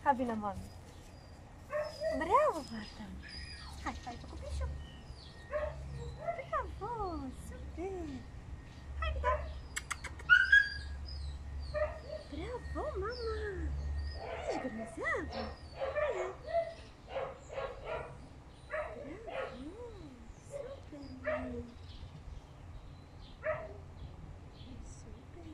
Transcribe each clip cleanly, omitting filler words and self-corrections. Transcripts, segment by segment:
Hai, vină, mami. Bravo, fata. Hai, hai, cu pișul. Bravo, super. Hai, da. Bravo, mama. Ești grozavă. Hai, da. Bravo, super, mami. Super.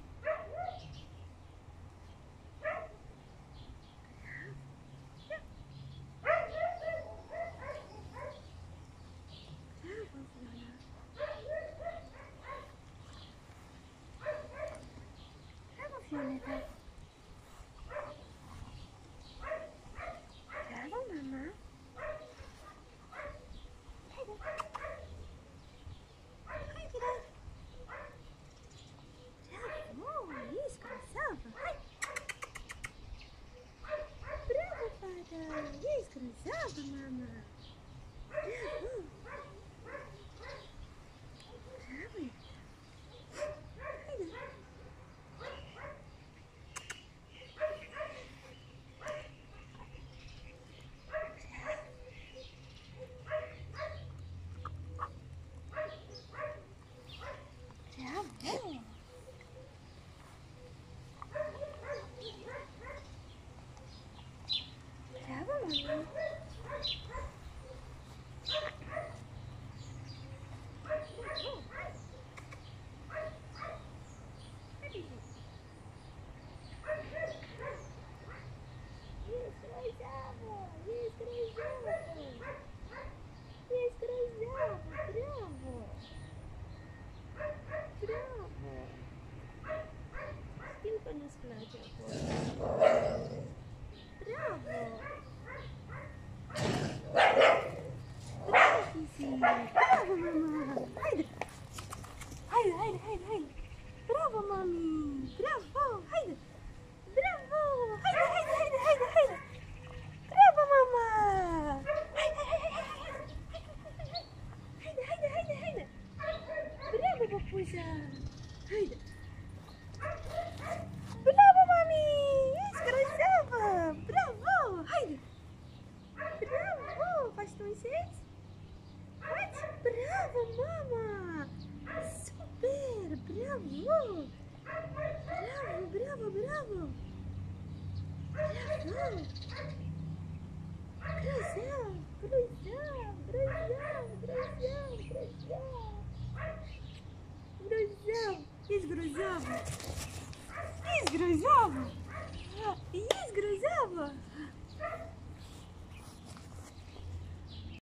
Violeta. Bravo, mama. Haide. Haide, da. Bravo, ești grozavă. Hai. Bravo, fata. Ești grozavă, mama. Bravo. Bravo. Haide. Bravo, mama. Știu că nu-ți place acolo. Bravo! Bravo, Fifi! Bravo, mama! Haide! Haide, haide, haide, haide! Bravo, mami! Bravo! Haide! Bravo! Haide, haide, haide, haide, haide! Bravo, mama! Haide, haide, haide, haide, haide, haide! Bravo, papușa! Haide! Bravo, mami! Ești grozavă! Bravo! Haide! Bravo! Faci tunseți? Faci? Bravo, mama! Super! Bravo! Bravo, bravo, bravo! Bravo! Grozav! Grozav! Grozav! Grozav! Grozav! Grozav! Ești grozavă! Ești grozavă!